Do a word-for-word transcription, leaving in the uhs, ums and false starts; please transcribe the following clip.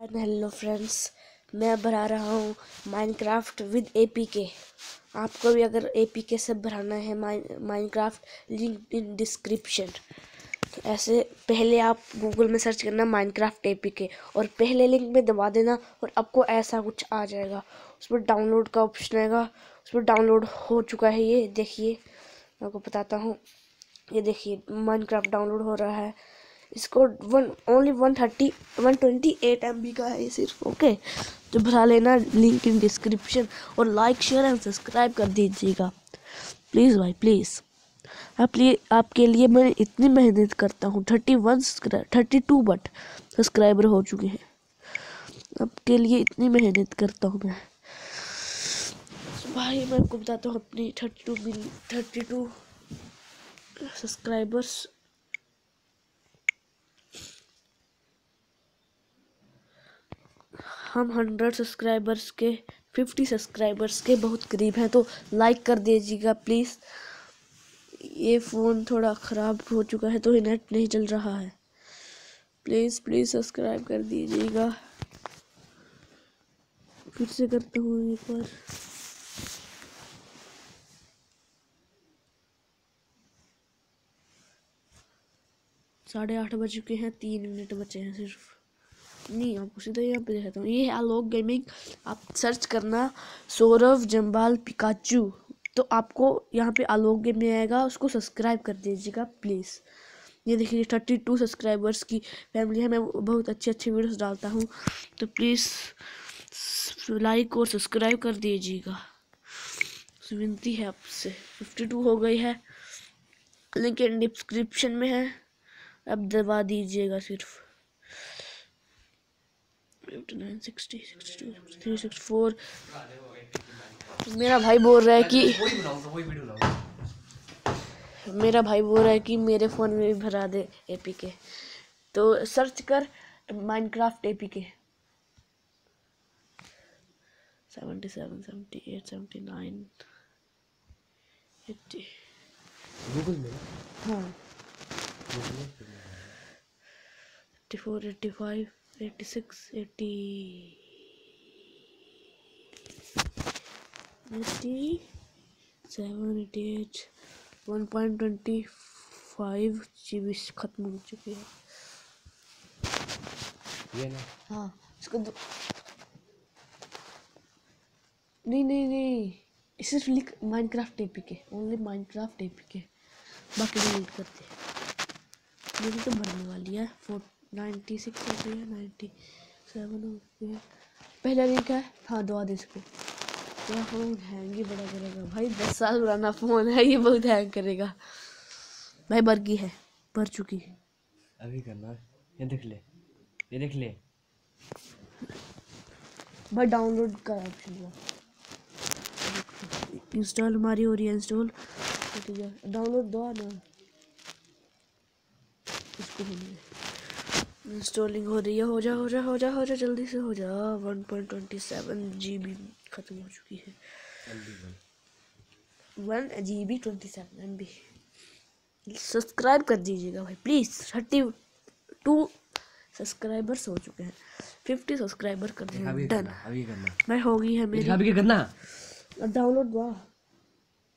Hello friends, मैं भरा रहा हूँ माइनक्राफ्ट विद एपीके। आपको भी अगर एपीके से भराना है माइनक्राफ्ट, लिंक इन डिस्क्रिप्शन। तो ऐसे पहले आप गूगल में सर्च करना माइनक्राफ्ट एपीके और पहले लिंक में दबा देना और आपको ऐसा कुछ आ जाएगा। उस पर डाउनलोड का ऑप्शन आएगा, उस पर डाउनलोड हो चुका है। ये देखिए, मैं आपको बताता हूँ। ये देखिए माइनक्राफ्ट डाउनलोड हो रहा है। इसको one only one thirty one twenty eight M B का है ये सिर्फ। ओके, तो भरा लेना, लिंक इन डिस्क्रिप्शन। और लाइक शेयर एंड सब्सक्राइब कर दीजिएगा प्लीज़ भाई, प्लीज़। आप लिए आपके लिए मैं इतनी मेहनत करता हूँ। Thirty one thirty two but subscriber हो चुके हैं। आपके लिए इतनी मेहनत करता हूँ मैं भाई। मैं आपको बताता हूँ अपनी थर्टी टू मिल थर्टी टू सब्सक्राइबर्स। हम हंड्रेड सब्सक्राइबर्स के फिफ्टी सब्सक्राइबर्स के बहुत करीब हैं, तो लाइक कर दीजिएगा प्लीज़। ये फ़ोन थोड़ा ख़राब हो चुका है तो नेट नहीं चल रहा है। प्लीज़ प्लीज़ सब्सक्राइब कर दीजिएगा। फिर से करता हूँ एक बार। साढ़े आठ बज चुके हैं, तीन मिनट बचे हैं सिर्फ। नहीं, आपको सीधा यहाँ पे दिखाता हूँ। ये है आलोक गेमिंग। आप सर्च करना सौरभ जम्बाल पिकाचू, तो आपको यहाँ पे आलोक गेमिंग आएगा। उसको सब्सक्राइब कर दीजिएगा प्लीज़। ये देखिए थर्टी टू सब्सक्राइबर्स की फैमिली है। मैं बहुत अच्छी अच्छी वीडियोस डालता हूँ, तो प्लीज़ लाइक और सब्सक्राइब कर दीजिएगा, विनती है आपसे। फिफ्टी टू हो गई है, लिंक इन डिस्क्रिप्शन में है, अब दबा दीजिएगा सिर्फ। मेरा भाई बोल रहा है कि मेरा भाई बोल रहा है कि मेरे फ़ोन में भी भरा दे एपीके। तो सर्च कर Minecraft APK. Seventy seven seventy eight seventy nine eighty Google में। हाँ, eighty four eighty five eighty six eighty eighty seven eighty eight one point twenty five G B खत्म हो चुकी है। ये ना, हाँ, इसको दो... नहीं नहीं नहीं, सिर्फ लिख Minecraft APK, only Minecraft APK, बाकी डिलीट करते हैं। मेरी तो भरने वाली है। फोर नाइन्टी सिक्स हो गई है, नाइन्टी सेवन हो गई है। पहला लिंक है, हाँ दवा दे इसको। मेरा फ़ोन हैंग ही बड़ा करेगा भाई, दस साल पुराना फ़ोन है, ये बहुत हैंग करेगा भाई। भर गई है, भर चुकी है। अभी करना, ये देख ले, ये देख ले भाई डाउनलोड का ऑप्शन है, इंस्टॉल हमारी हो रही है। इंस्टॉल ठीक है, डाउनलोड दो ना, इसको इंस्टॉलिंग हो रही है। हो जा हो जा हो जा हो जा जल्दी से हो जा। One point twenty seven G B खत्म हो चुकी है। One G B twenty seven M B. Subscribe कर दीजिएगा भाई प्लीज़। थर्टी टू सब्सक्राइबर्स हो चुके हैं, फिफ्टी सब्सक्राइबर कर दिए। डन, अभी करना मैं हो गई है मेरी। अभी करना डाउनलोड हुआ।